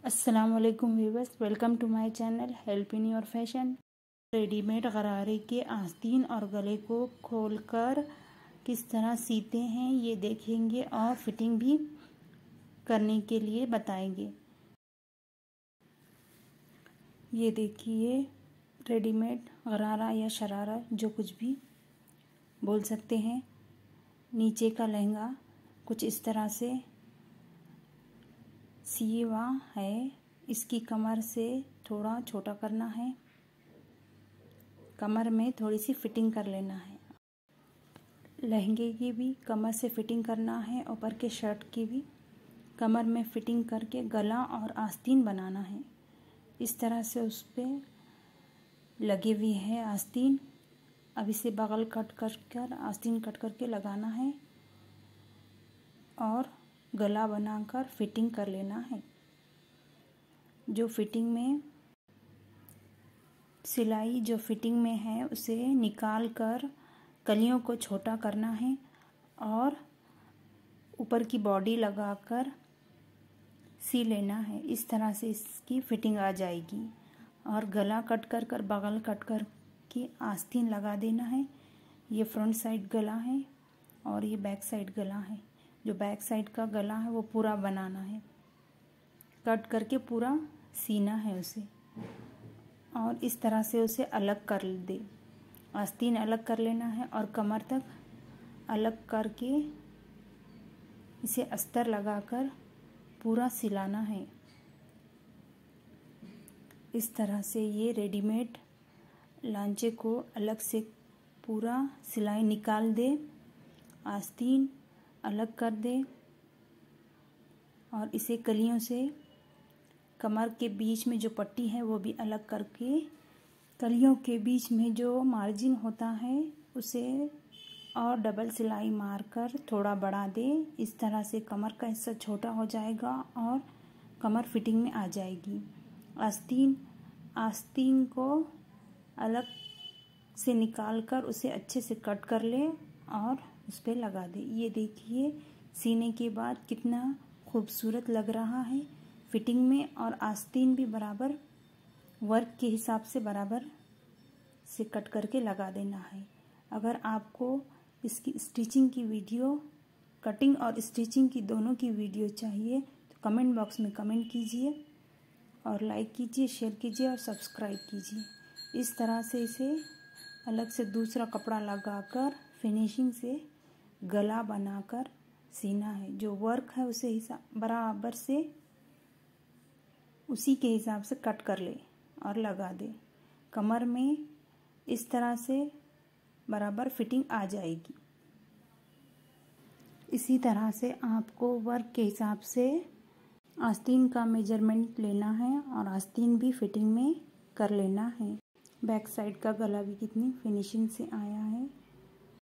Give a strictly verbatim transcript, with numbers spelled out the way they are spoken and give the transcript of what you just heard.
अस्सलाम वालेकुम viewers, welcome to my channel help in your fashion. Readymade गरारे के आस्तीन और गले को खोलकर किस तरह सीते हैं ये देखेंगे और फिटिंग भी करने के लिए बताएंगे। ये देखिए, रेडीमेड गरारा या शरारा जो कुछ भी बोल सकते हैं। नीचे का लहंगा कुछ इस तरह से सिवा है। इसकी कमर से थोड़ा छोटा करना है, कमर में थोड़ी सी फिटिंग कर लेना है। लहंगे की भी कमर से फिटिंग करना है, ऊपर के शर्ट की भी कमर में फिटिंग करके गला और आस्तीन बनाना है। इस तरह से उस पर लगे हुए हैं आस्तीन। अब इसे बगल कट कर कर आस्तीन कट करके लगाना है और गला बनाकर फिटिंग कर लेना है। जो फिटिंग में सिलाई जो फिटिंग में है उसे निकाल कर कलियों को छोटा करना है और ऊपर की बॉडी लगाकर सी लेना है। इस तरह से इसकी फिटिंग आ जाएगी। और गला कट कर कर बगल कट कर के आस्तीन लगा देना है। ये फ्रंट साइड गला है और ये बैक साइड गला है। जो बैक साइड का गला है वो पूरा बनाना है, कट करके पूरा सीना है उसे। और इस तरह से उसे अलग कर दे, आस्तीन अलग कर लेना है और कमर तक अलग करके इसे अस्तर लगाकर पूरा सिलाना है। इस तरह से ये रेडीमेड लांचे को अलग से पूरा सिलाई निकाल दे, आस्तीन अलग कर दे और इसे कलियों से कमर के बीच में जो पट्टी है वो भी अलग करके कलियों के बीच में जो मार्जिन होता है उसे और डबल सिलाई मारकर थोड़ा बढ़ा दे। इस तरह से कमर का हिस्सा छोटा हो जाएगा और कमर फिटिंग में आ जाएगी। आस्तीन आस्तीन को अलग से निकाल कर उसे अच्छे से कट कर ले और उस पर लगा दे। ये देखिए, सीने के बाद कितना खूबसूरत लग रहा है फिटिंग में। और आस्तीन भी बराबर वर्क के हिसाब से बराबर से कट करके लगा देना है। अगर आपको इसकी स्टिचिंग की वीडियो, कटिंग और स्टिचिंग की दोनों की वीडियो चाहिए तो कमेंट बॉक्स में कमेंट कीजिए और लाइक कीजिए, शेयर कीजिए और सब्सक्राइब कीजिए। इस तरह से इसे अलग से दूसरा कपड़ा लगाकर फिनिशिंग से गला बनाकर सीना है। जो वर्क है उसे हिसाब बराबर से उसी के हिसाब से कट कर ले और लगा दे। कमर में इस तरह से बराबर फिटिंग आ जाएगी। इसी तरह से आपको वर्क के हिसाब से आस्तीन का मेजरमेंट लेना है और आस्तीन भी फिटिंग में कर लेना है। बैक साइड का गला भी कितनी फिनिशिंग से आया है।